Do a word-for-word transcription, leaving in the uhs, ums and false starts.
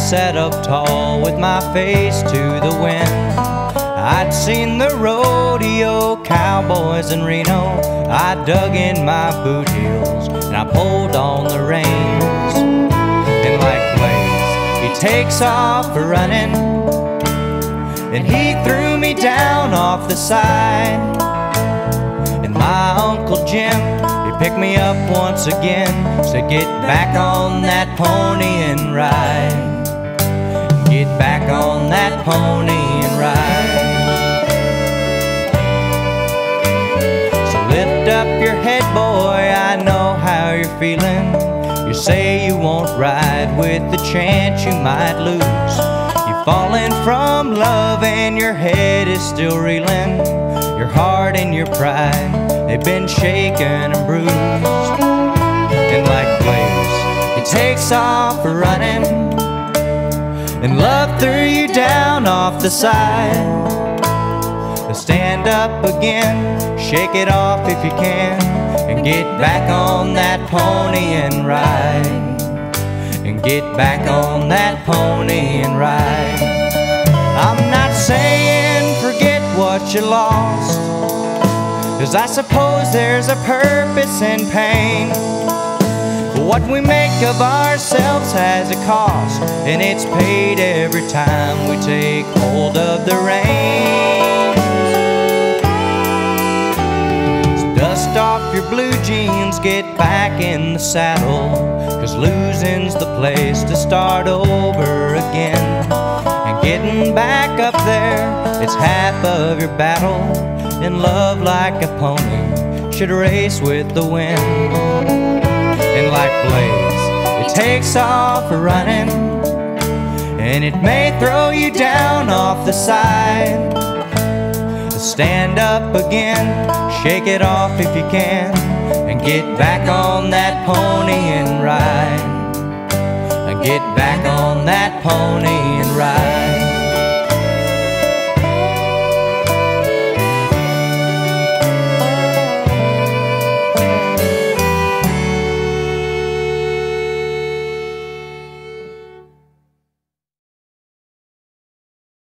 sat up tall with my face to the wind. I'd seen the rodeo cowboys in Reno. I dug in my boot heels and I pulled on the reins. And like Blaze, he takes off running, and he threw me down off the side. And my Uncle Jim, he picked me up once again, said get back on that pony and ride. Get back on that pony and ride. So lift up your head, boy, I know how you're feeling. You say you won't ride with the chance you might lose. You've fallen from love and your head is still reeling. Your heart and your pride, they've been shaken and bruised. And like Blaze, it takes off running, and love threw you down off the side. Stand up again, shake it off if you can, and get back on that pony and ride. And get back on that pony and ride. I'm not saying forget what you lost, 'cause I suppose there's a purpose in pain. What we make of ourselves has a cost, and it's paid every time we take hold of the reins. So dust off your blue jeans, get back in the saddle, 'cause losing's the place to start over again. And getting back up there, it's half of your battle. And love like a pony should race with the wind. And like Blaze, it takes off running, and it may throw you down off the side. Stand up again, shake it off if you can, and get back on that pony and ride. And get back on that pony and ride.